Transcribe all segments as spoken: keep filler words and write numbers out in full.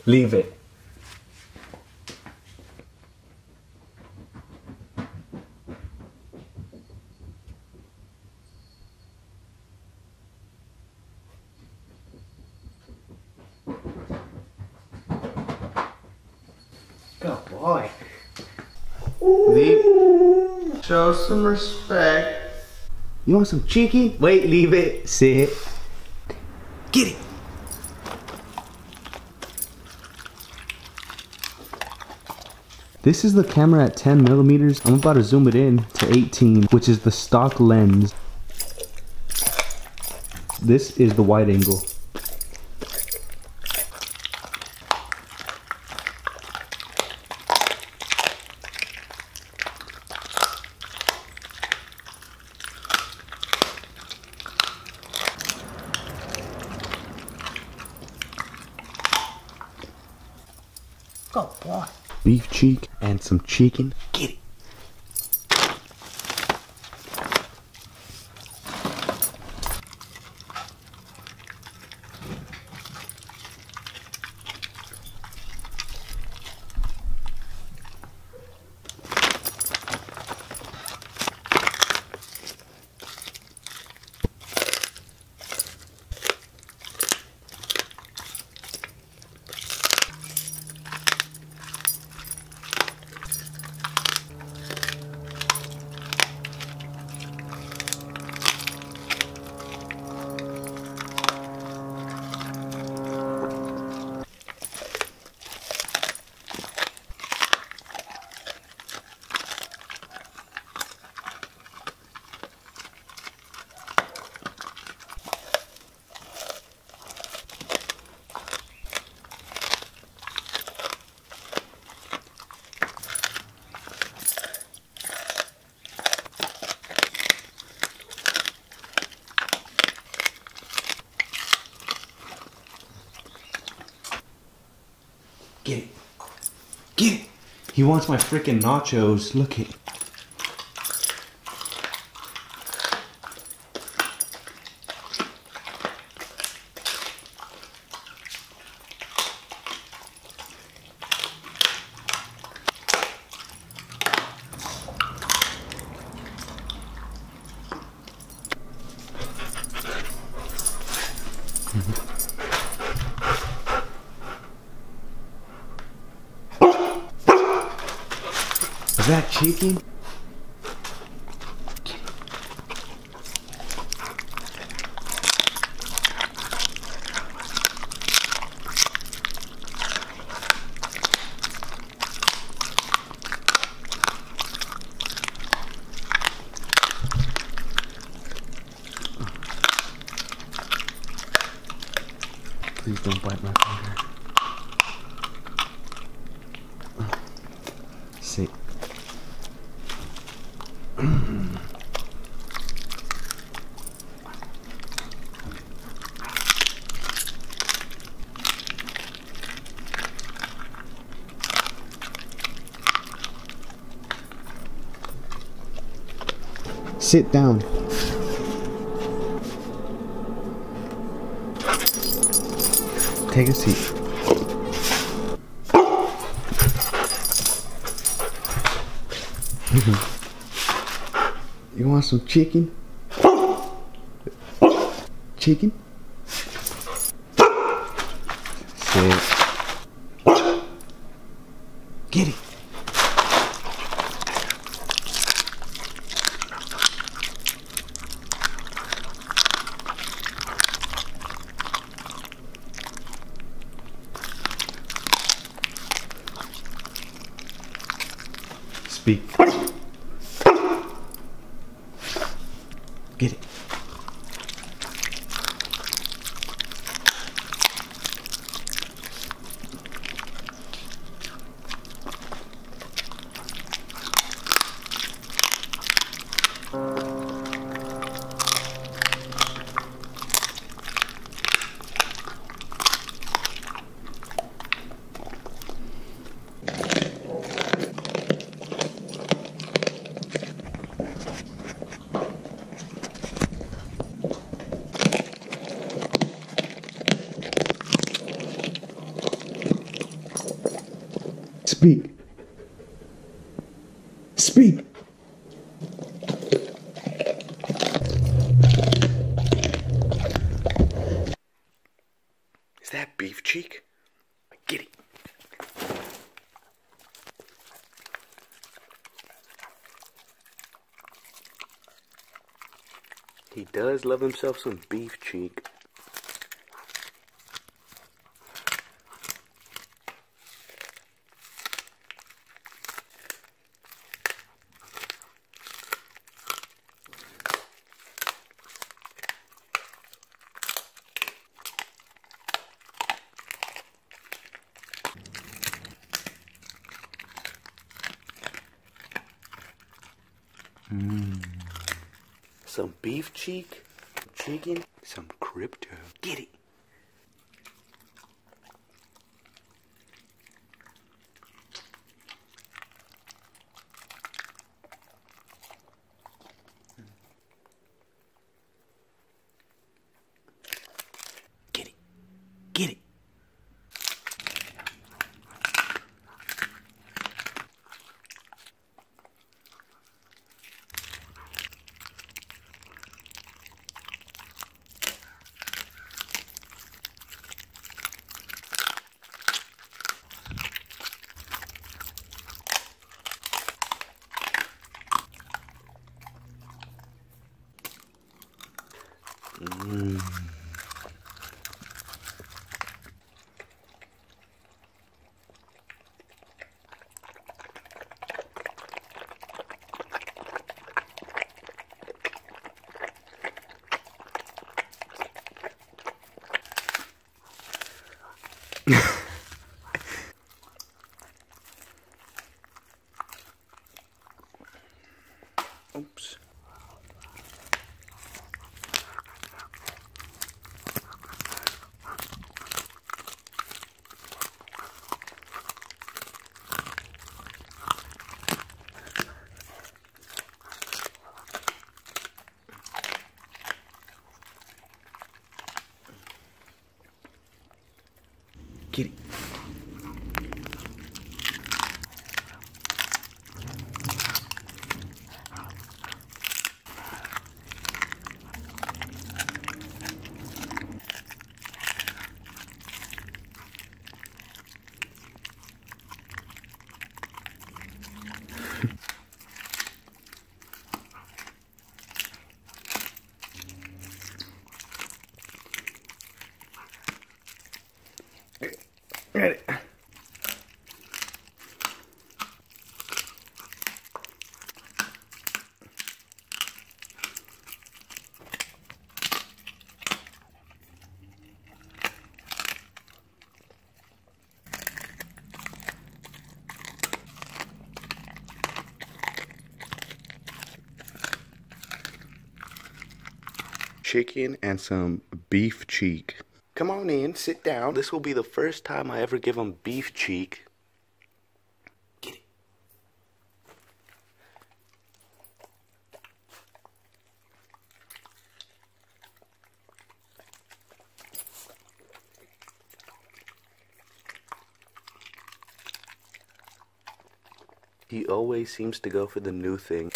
Leave it. Good boy. Leave. Show some respect. You want some chicken? Wait, leave it. Sit. Get it. This is the camera at ten millimeters. I'm about to zoom it in to eighteen, which is the stock lens. This is the wide angle. Good boy. Beef cheek and some chicken. Get it. Get it. Get it. He wants my freaking nachos. Look it. Is that chicken? Please don't bite my finger. Sit. Sit down. Take a seat. You want some chicken? Chicken? Sit. Get it. Speak. Get it. Speak. Speak. Is that Beef Cheek? Get it. He does love himself some Beef Cheek. Mm. Some beef cheek, chicken, some crypto. Get it. Get it. Get it. Mm. Oops. Get it. Get it. Chicken and some beef cheek. Come on in, sit down. This will be the first time I ever give him beef cheek. Get it. He always seems to go for the new thing.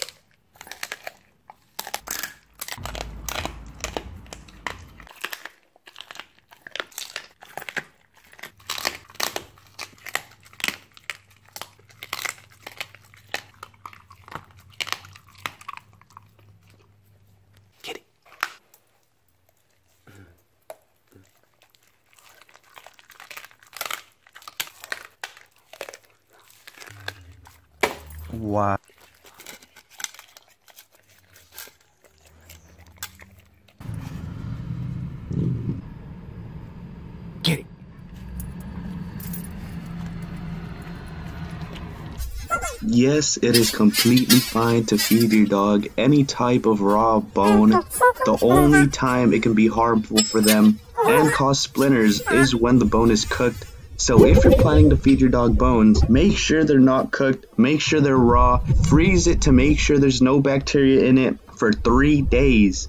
Wow. Get it. Yes, it is completely fine to feed your dog any type of raw bone. The only time it can be harmful for them and cause splinters is when the bone is cooked. So if you're planning to feed your dog bones, make sure they're not cooked, make sure they're raw, freeze it to make sure there's no bacteria in it for three days.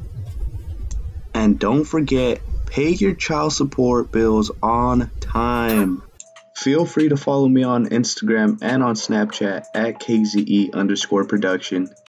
And don't forget, pay your child support bills on time. Feel free to follow me on Instagram and on Snapchat at K Z E underscore production.